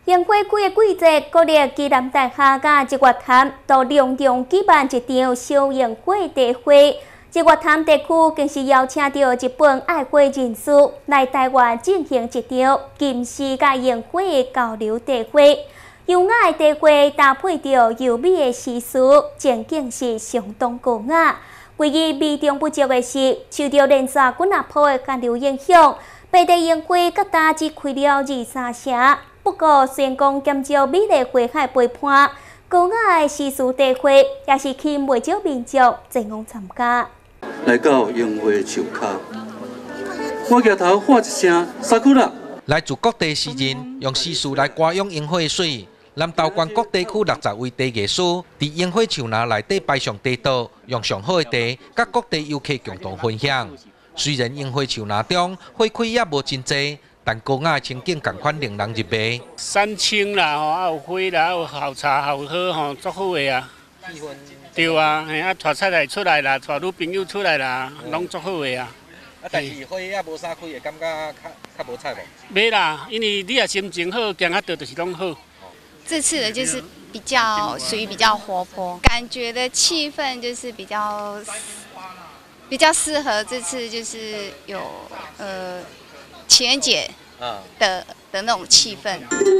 宴会几个季节，国立暨南大学甲一月潭都隆重举办一场小宴会茶会。一月潭地区更是邀请到日本爱花人士来台湾进行一场吟诗甲宴会的交流茶会。优雅的茶会搭配着优美的诗词，情景是相当高雅。唯一美中不足的是，受到连续几啊波的寒流影响，本地宴会各大只开了2-3成。不过，虽然讲减少美丽花海陪伴，高雅的诗词茶会也是吸引不少民众前往参加。 来到宴会树下，我举头喊一声“萨库拉”。 来自各地诗人用诗词来歌咏樱花水。南投县各地区60位茶艺师，伫樱花树林内底摆上茶道，用上好的茶，甲各地游客共同分享。虽然樱花树林中花开也无真济，但高雅的情景同款令人入迷。 山青啦，吼，啊有花啦，有好茶好喝，吼，足好的啊。气氛。对啊，嘿啊，带菜来出来啦，带女朋友出来啦，拢足好的啊。 啊，但是花也无啥开，会感觉较无彩无？ 袂啦，因为你若心情好，行较倒就是拢好。 这次的就是属于比较活泼，感觉的气氛就是比较适合这次就是有情人节的那种气氛。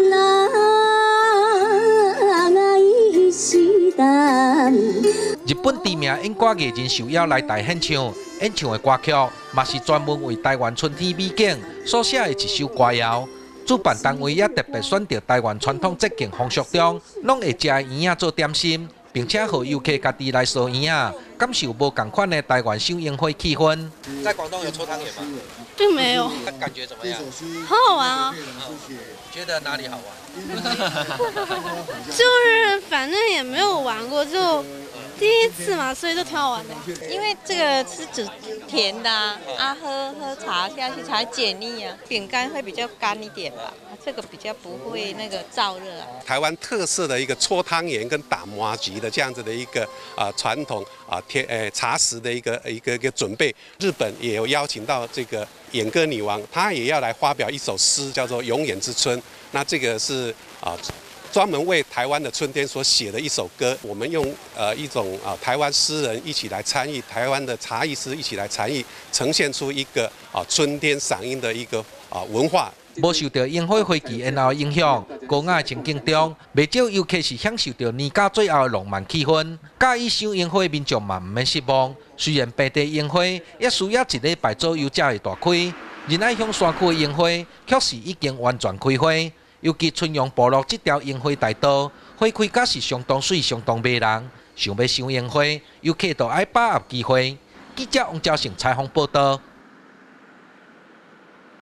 日本知名演歌艺人受邀来台演唱，演唱的歌曲嘛是专门为台湾春天美景所写的一首歌谣。主办单位也特别选择台湾传统节庆风俗中，拢会食圆仔做点心，并且让游客家己来烧圆仔，感受无同款的台湾赏樱花气氛。在广东有搓汤圆吗？ 并没有。 感觉怎么样？ 很好玩啊！ 觉得哪里好玩？ 就是反正也没有玩过，就第一次嘛，所以就挺好玩的。 因为这个是只甜的啊，喝茶下去才解腻啊。饼干会比较干一点吧，这个比较不会那个燥热啊。 台湾特色的一个搓汤圆跟打麻糬的这样子的一个传统茶食的一个准备。日本也有邀请到这个演歌女王，她也要来发表一首诗，叫做《永远之春》。那这个是专门为台湾的春天所写的一首歌，我们用一种台湾诗人一起来参与，台湾的茶艺师一起来参与，呈现出一个春天赏樱的一个文化。 无受到樱花花期延后影响，高雅的情景中，不少游客是享受到年假最后的浪漫气氛。介意赏樱花的民众嘛，唔免失望。虽然本地樱花也需要1礼拜左右才会大开，仁爱乡山区的樱花却是已经完全开花。尤其春阳部落这条樱花大道，花开甲是相当水、相当迷人。想要赏樱花，游客就要把握机会。记者王兆成采访报道。